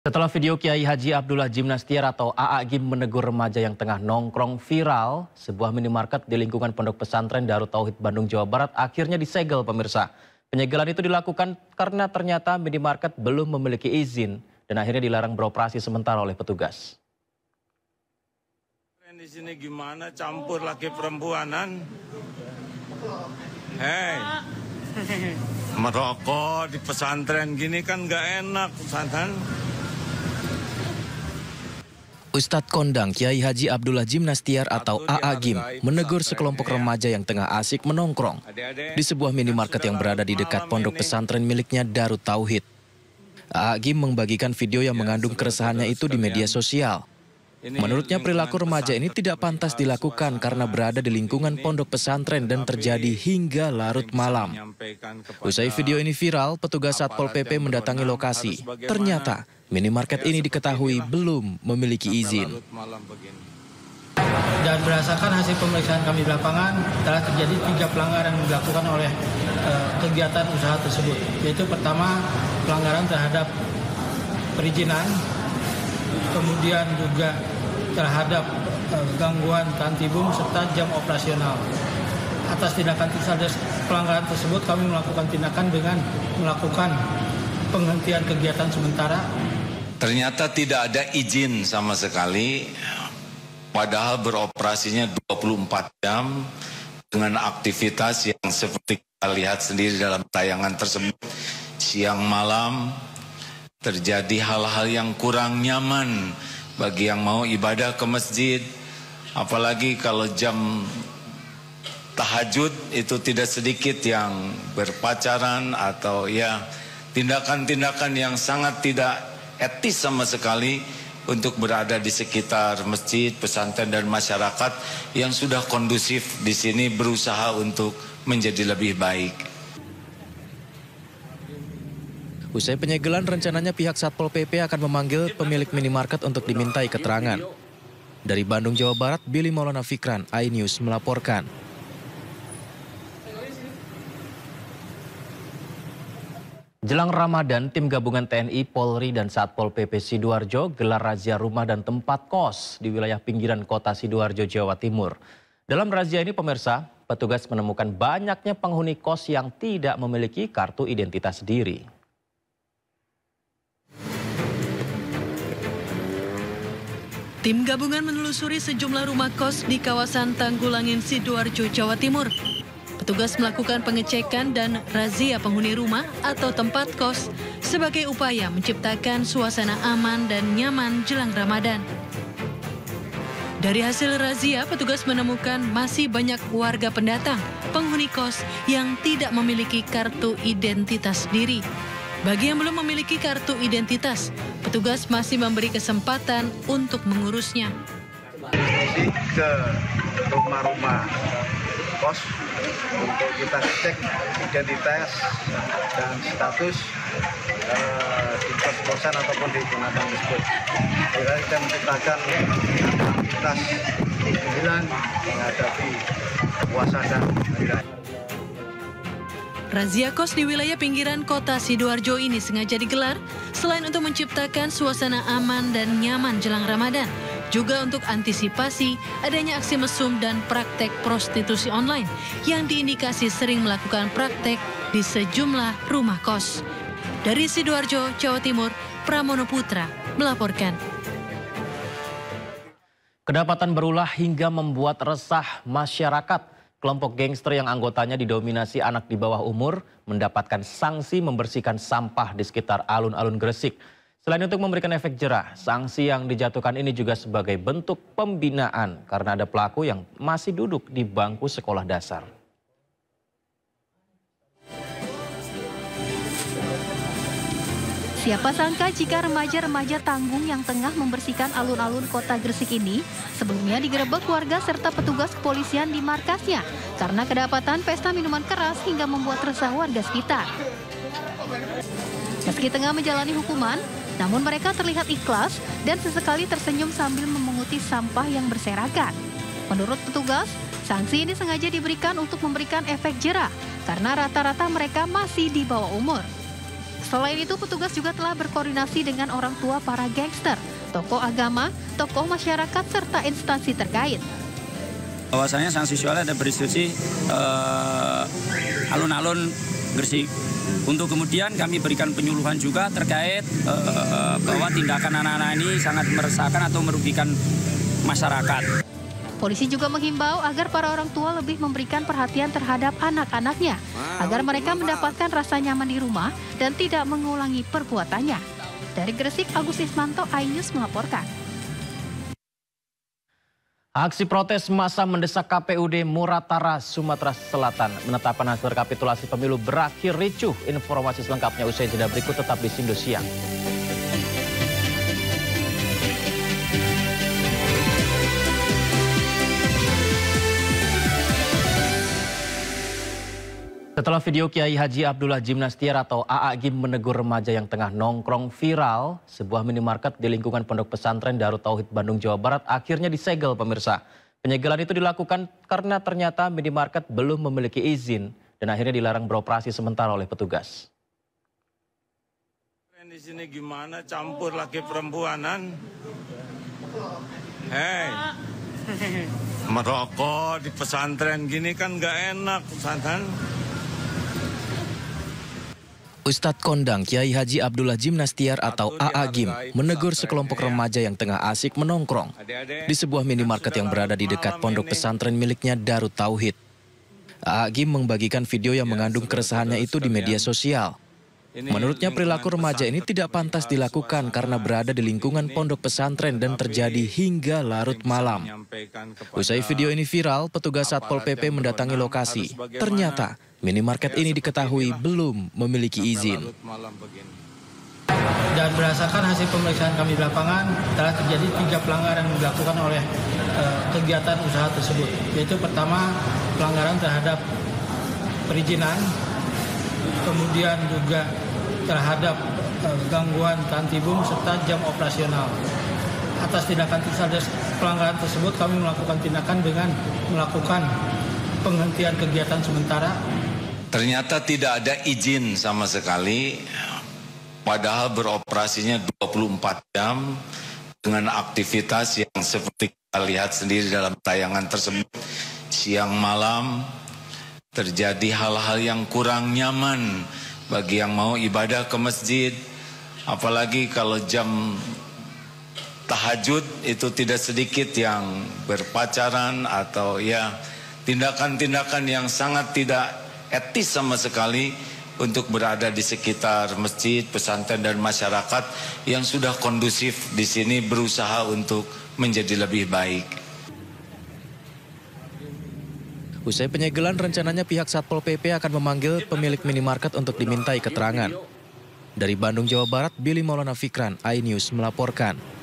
Setelah video Kiai Haji Abdullah Jimnastiar atau AA Gim menegur remaja yang tengah nongkrong viral, sebuah minimarket di lingkungan Pondok Pesantren Darut Tauhid Bandung, Jawa Barat akhirnya disegel pemirsa. Penyegelan itu dilakukan karena ternyata minimarket belum memiliki izin dan akhirnya dilarang beroperasi sementara oleh petugas. Di sini gimana campur laki perempuanan? Hei, merokok di pesantren gini kan nggak enak pesantren. Ustadz Kondang Kiai Haji Abdullah Jimnastiar atau AA Gim menegur sekelompok remaja yang tengah asik menongkrong di sebuah minimarket yang berada di dekat pondok pesantren miliknya Darut Tauhid. AA Gim membagikan video yang mengandung keresahannya itu di media sosial. Menurutnya perilaku remaja ini tidak pantas dilakukan karena berada di lingkungan pondok pesantren dan terjadi hingga larut malam. Usai video ini viral, petugas Satpol PP mendatangi lokasi. Ternyata minimarket ini diketahui belum memiliki izin. Dan berdasarkan hasil pemeriksaan kami di lapangan, telah terjadi 3 pelanggaran yang dilakukan oleh kegiatan usaha tersebut. Yaitu pertama, pelanggaran terhadap perizinan, kemudian juga terhadap gangguan tantibum serta jam operasional. Atas tindakan pelanggaran tersebut, kami melakukan tindakan dengan melakukan penghentian kegiatan sementara. Ternyata tidak ada izin sama sekali, padahal beroperasinya 24 jam dengan aktivitas yang seperti kita lihat sendiri dalam tayangan tersebut. Siang malam terjadi hal-hal yang kurang nyaman bagi yang mau ibadah ke masjid, apalagi kalau jam tahajud itu tidak sedikit yang berpacaran atau ya tindakan-tindakan yang sangat tidak etis sama sekali untuk berada di sekitar masjid, pesantren dan masyarakat yang sudah kondusif di sini berusaha untuk menjadi lebih baik. Usai penyegelan, rencananya pihak Satpol PP akan memanggil pemilik minimarket untuk dimintai keterangan. Dari Bandung, Jawa Barat, Billy Maulana Fikran, iNews melaporkan. Jelang Ramadan, tim gabungan TNI, Polri, dan Satpol PP Sidoarjo gelar razia rumah dan tempat kos di wilayah pinggiran kota Sidoarjo, Jawa Timur. Dalam razia ini, pemirsa, petugas menemukan banyaknya penghuni kos yang tidak memiliki kartu identitas diri. Tim gabungan menelusuri sejumlah rumah kos di kawasan Tanggulangin, Sidoarjo, Jawa Timur. Petugas melakukan pengecekan dan razia penghuni rumah atau tempat kos sebagai upaya menciptakan suasana aman dan nyaman jelang Ramadan. Dari hasil razia, petugas menemukan masih banyak warga pendatang, penghuni kos yang tidak memiliki kartu identitas diri. Bagi yang belum memiliki kartu identitas, petugas masih memberi kesempatan untuk mengurusnya. Ke rumah-rumah kos untuk kita cek identitas dan status di kos-kosan ataupun di penataan tersebut. Kita menciptakan aktivitas pembilan menghadapi puasa dan hari raya. Razia kos di wilayah pinggiran kota Sidoarjo ini sengaja digelar selain untuk menciptakan suasana aman dan nyaman jelang Ramadan, juga untuk antisipasi adanya aksi mesum dan praktek prostitusi online yang diindikasi sering melakukan praktek di sejumlah rumah kos. Dari Sidoarjo, Jawa Timur, Pramono Putra melaporkan. Kedapatan berulah hingga membuat resah masyarakat. Kelompok gangster yang anggotanya didominasi anak di bawah umur mendapatkan sanksi membersihkan sampah di sekitar alun-alun Gresik. Selain untuk memberikan efek jerah, sanksi yang dijatuhkan ini juga sebagai bentuk pembinaan karena ada pelaku yang masih duduk di bangku sekolah dasar. Siapa sangka jika remaja-remaja tanggung yang tengah membersihkan alun-alun kota Gresik ini sebelumnya digerebek warga serta petugas kepolisian di markasnya karena kedapatan pesta minuman keras hingga membuat resah warga sekitar. Meski tengah menjalani hukuman, namun mereka terlihat ikhlas dan sesekali tersenyum sambil memunguti sampah yang berserakan. Menurut petugas, sanksi ini sengaja diberikan untuk memberikan efek jerah karena rata-rata mereka masih di bawah umur. Selain itu, petugas juga telah berkoordinasi dengan orang tua para gangster, tokoh agama, tokoh masyarakat, serta instansi terkait. Bahwasanya sanksi sosial ada berdiskusi alun-alun Gresik. Untuk kemudian kami berikan penyuluhan juga terkait bahwa tindakan anak-anak ini sangat meresahkan atau merugikan masyarakat. Polisi juga menghimbau agar para orang tua lebih memberikan perhatian terhadap anak-anaknya, agar mereka mendapatkan rasa nyaman di rumah dan tidak mengulangi perbuatannya. Dari Gresik, Agus Ismanto, iNews melaporkan. Aksi protes massa mendesak KPUD Muratara, Sumatera Selatan menetapkan hasil rekapitulasi pemilu berakhir ricuh. Informasi selengkapnya usai jeda berikut, tetap di Sindo Siang. Setelah video Kiai Haji Abdullah Jim Nastiar atau AA Gim menegur remaja yang tengah nongkrong viral, sebuah minimarket di lingkungan Pondok Pesantren Darut Tauhid Bandung, Jawa Barat akhirnya disegel, pemirsa. Penyegelan itu dilakukan karena ternyata minimarket belum memiliki izin dan akhirnya dilarang beroperasi sementara oleh petugas. Di sini gimana campur laki perempuanan? Hei, merokok di pesantren gini kan nggak enak, pesantren. Ustadz Kondang Kiai Haji Abdullah Jim Nastiar atau AA Gim menegur sekelompok remaja yang tengah asik menongkrong di sebuah minimarket yang berada di dekat pondok pesantren miliknya Darut Tauhid. AA Gim membagikan video yang mengandung keresahannya itu di media sosial. Menurutnya perilaku remaja ini tidak pantas dilakukan karena berada di lingkungan pondok pesantren dan terjadi hingga larut malam. Usai video ini viral, petugas Satpol PP mendatangi lokasi. Ternyata minimarket ini diketahui belum memiliki izin. Dan berdasarkan hasil pemeriksaan kami di lapangan, telah terjadi 3 pelanggaran yang dilakukan oleh kegiatan usaha tersebut. Yaitu pertama, pelanggaran terhadap perizinan, kemudian juga terhadap gangguan tantibum serta jam operasional. Atas tindakan pelanggaran tersebut, kami melakukan tindakan dengan melakukan penghentian kegiatan sementara. Ternyata tidak ada izin sama sekali, padahal beroperasinya 24 jam dengan aktivitas yang seperti kita lihat sendiri dalam tayangan tersebut. Siang malam terjadi hal-hal yang kurang nyaman bagi yang mau ibadah ke masjid, apalagi kalau jam tahajud itu tidak sedikit yang berpacaran atau ya tindakan-tindakan yang sangat tidak etis sama sekali untuk berada di sekitar masjid, pesantren dan masyarakat yang sudah kondusif di sini berusaha untuk menjadi lebih baik. Usai penyegelan, rencananya pihak Satpol PP akan memanggil pemilik minimarket untuk dimintai keterangan. Dari Bandung, Jawa Barat, Billy Maulana Fikran, iNews melaporkan.